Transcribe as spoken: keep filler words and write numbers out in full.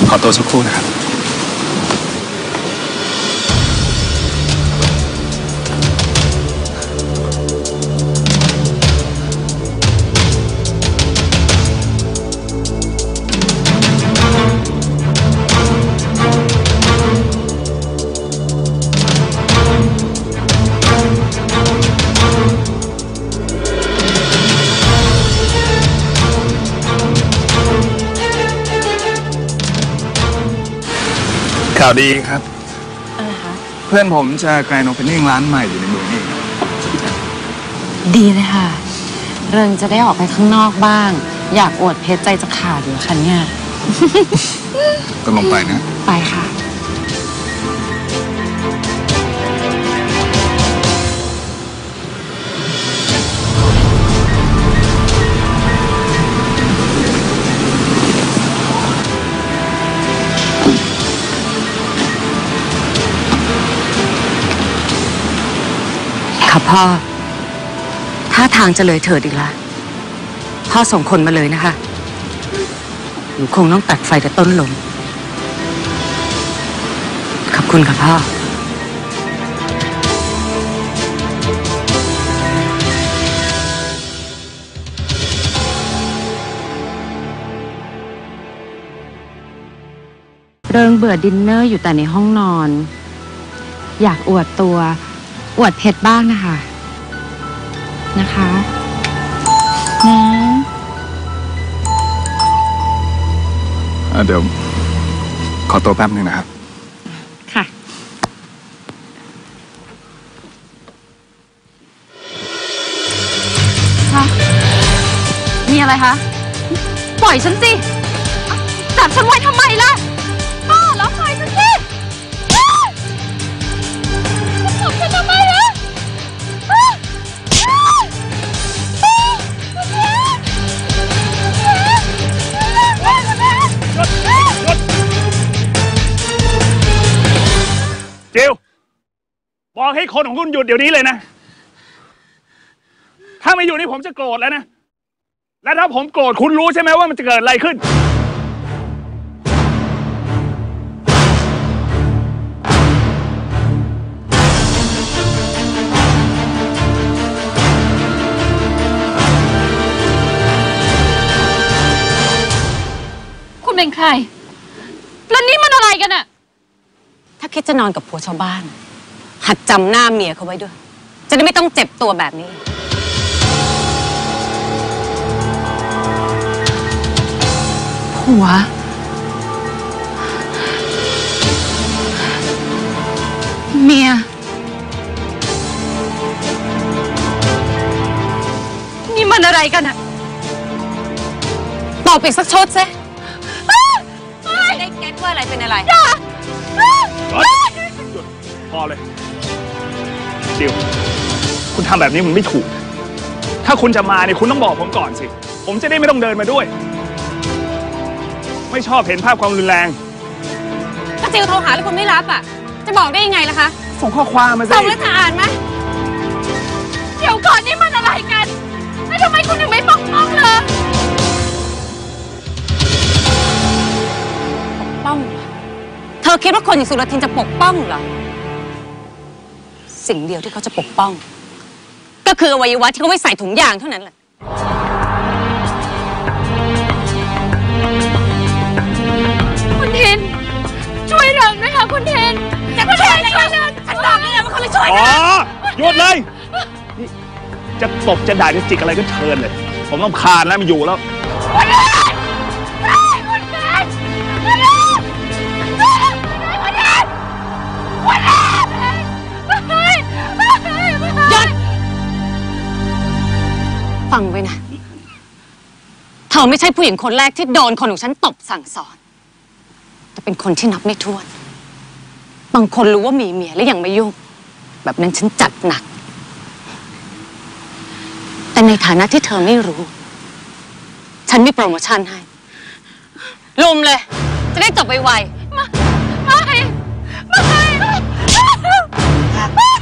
ขอตัวสักครู่นะครับข่าวดีครับอะไรคะเพื่อนผมจะแกรนด์โอเพนนิ่งร้านใหม่อยู่ในเมืองนี้ดีเลยค่ะเริงจะได้ออกไปข้างนอกบ้างอยากอวดเพชรใจจะขาดอยู่ค่ะเนี่ยก็ลงไปนะไปค่ะค่ะพ่อถ้าทางจะเลยเถิดอีกละพ่อส่งคนมาเลยนะคะหนูคงต้องตัดไฟแต่ต้นลมขอบคุณค่ะพ่อเริงเบื่อดินเนอร์อยู่แต่ในห้องนอนอยากอวดตัวอวดเพชรบ้างนะคะนะคะนะเดี๋ยวขอตัวแป๊บนึงนะครับค่ะคะมีอะไรคะปล่อยฉันสิจับฉันไว้ทำไมล่ะป้าแล้วปล่อยฉันสิจับฉันทำไมล่ะจิวบอกให้คนของคุณหยุดเดี๋ยวนี้เลยนะถ้าไม่อยู่นี่ผมจะโกรธแล้วนะและถ้าผมโกรธคุณรู้ใช่ไหมว่ามันจะเกิดอะไรขึ้นคุณเป็นใครแล้วนี่มันอะไรกันอะถ้าคิดจะนอนกับผัวชาวบ้านหัดจำหน้าเมียเขาไว้ด้วยจะได้ไม่ต้องเจ็บตัวแบบนี้ผัวเมียนี่มันอะไรกันอะตอบอีกสักชดซิไม่ได้เก็ตว่าอะไรเป็นอะไรอย่าหยุดพอเลยจิวคุณทำแบบนี้มันไม่ถูกถ้าคุณจะมาเนี่ยคุณต้องบอกผมก่อนสิผมจะได้ไม่ต้องเดินมาด้วยไม่ชอบเห็นภาพความรุนแรงถ้าจิวโทรหาแล้วคุณไม่รับอ่ะจะบอกได้ยังไงล่ะคะส่งข้อความมาสิส่งแล้วจะอ่านไหมเดี๋ยวก่อนนี่มันอะไรกันแล้วทำไมคุณถึงไม่ปกป้องเลยปกป้องเธอคิดว่าคนอย่างสุรทินจะปกป้องเหรอสิ่งเดียวที่เขาจะปกป้องก็คืออวัยวะที่เขาไม่ใส่ถุงยางเท่านั้นแหละคุณเทนช่วยเริงนะคะคุณเทนจะคุณเทนช่วยเริงฉันบอกนี่แหละว่าคนไม่ช่วยนะอ๋อหยุดเลยนี่จะตบจะด่าจะจิกอะไรก็เชิญเลยผมต้องคานแล้วมันอยู่แล้วฟังไว้นะเธอไม่ใช่ผู้หญิงคนแรกที่โดนคนของฉันตบสั่งสอนแต่เป็นคนที่นับไม่ถ้วนบางคนรู้ว่ามีเมียแล้วยังไม่ยุ่งแบบนั้นฉันจัดหนักแต่ในฐานะที่เธอไม่รู้ฉันมีโปรโมชั่นให้ลุมเลยจะได้จบไวๆไม่ไม่ไม่